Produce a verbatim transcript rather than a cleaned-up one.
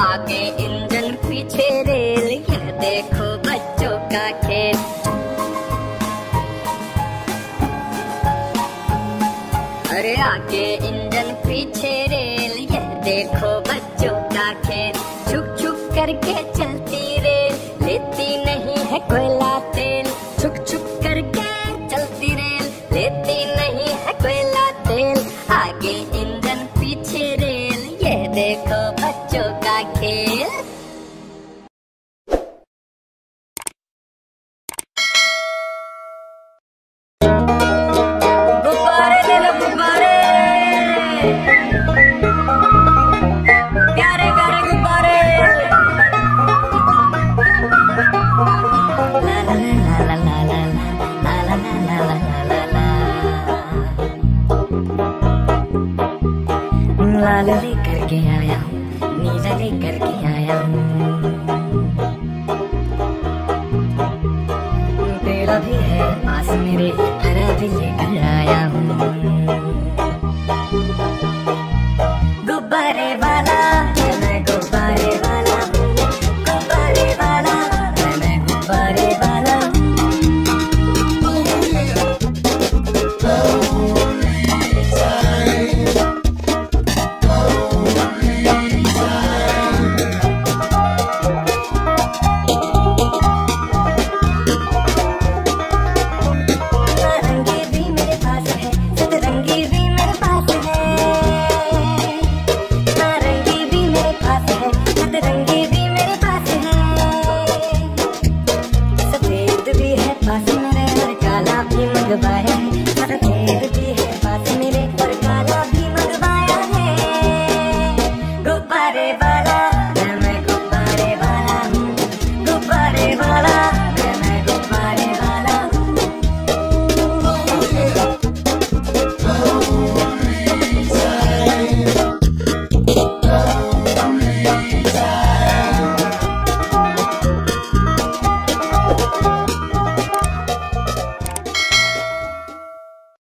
आगे इंजन पीछे रेल, यह देखो बच्चों का खेल। अरे आगे इंजन पीछे रेल, यह देखो बच्चों का खेल। छुक छुक करके चलती रेल, लेती नहीं है कोयला तेल। छुक छुक करके चलती रेल, लेती नहीं है कोयला तेल। आगे इंजन पीछे रेल, यह देखो बच्चों का खेल। गुब्बारे ले लो गुब्बारे, प्यारे प्यारे गुब्बारे। ला ला ला ला ला ला ला ला ला ला ला ला। लाल लेकर के आया हूँ, नीला लेकर के